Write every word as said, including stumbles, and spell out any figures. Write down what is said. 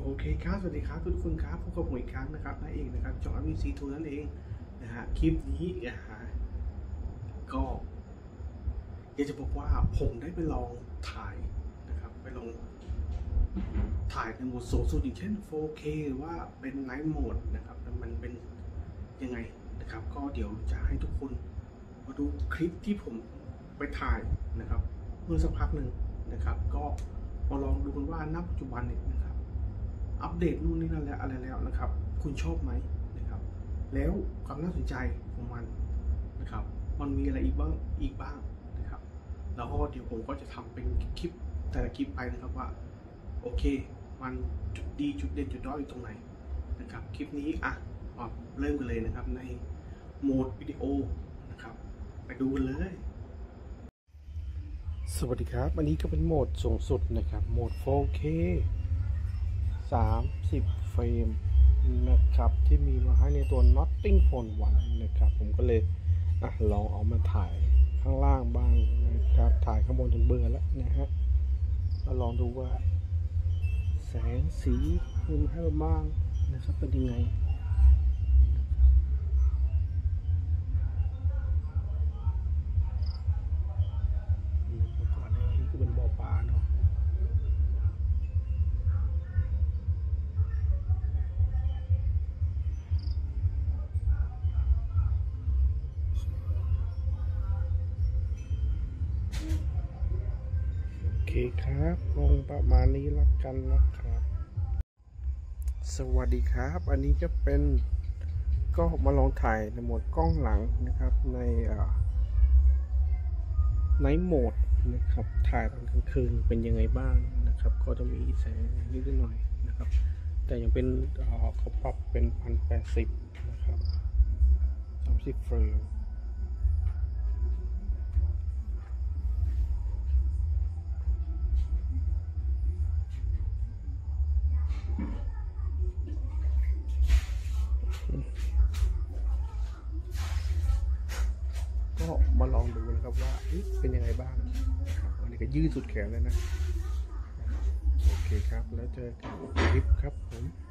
โอเคครับสวัสดีครับทุกคนครับพบกับผมอีกครั้งนะครับนายเอกนะครับจอห์นวินซีทูนั่นเองนะฮะคลิปนี้นะฮะก็อยากจะบอกว่าผมได้ไปลองถ่ายนะครับไปลองถ่ายในโหมดสูงสุดอย่างเช่น โฟร์เค หรือว่าเป็นไนท์โหมดนะครับมันเป็นยังไงนะครับก็เดี๋ยวจะให้ทุกคนมาดูคลิปที่ผมไปถ่ายนะครับเมื่อสักพักหนึ่งนะครับก็มาลองดูกันว่าณปัจจุบันเนี่ยนะครับอัปเดตนู่นนี่นั่นแล้วอะไรแล้วนะครับคุณชอบไหมนะครับแล้วความน่าสนใจของมันนะครับมันมีอะไรอีกบ้างอีกบ้างนะครับแล้วก็เดี๋ยวผมก็จะทำเป็นคลิปแต่ละคลิปไปนะครับว่าโอเคมันจุดดีจุดเด่นจุดด้อยอยู่ตรงไหนนะครับคลิปนี้อ่ะมาเริ่มกันเลยนะครับในโหมดวิดีโอนะครับไปดูกันเลยสวัสดีครับอันนี้ก็เป็นโหมดสูงสุดนะครับโหมด โฟร์เค สามสิบเฟรมนะครับที่มีมาให้ในตัว Notting Phone วันนะครับผมก็เลยอ่ะลองเอามาถ่ายข้างล่างบ้างนะครับถ่ายข้างบนจนเบื่อแล้วนะฮะก็ลองดูว่าแสงสีมันให้มาบ้างนะครับเป็นยังไงก่อนนี้ก็เป็นบ่อปลาเนาะโอเคครับลงประมาณนี้ละกันนะครับสวัสดีครับอันนี้ก็เป็นก็มาลองถ่ายในโหมดกล้องหลังนะครับในไนท์โหมดนะครับถ่ายตอนกลางคืนเป็นยังไงบ้างนะครับก็จะมีแสงนิดหน่อยนะครับแต่ยังเป็นเขาปรับเป็นพันแปดสิบนะครับสามสิบเฟรมก็มาลองดูนะครับว่าเป็นยังไงบ้างนะครับอันนี้ก็ยืดสุดแขนเลยนะโอเคครับแล้วเจอกันคลิปครับผม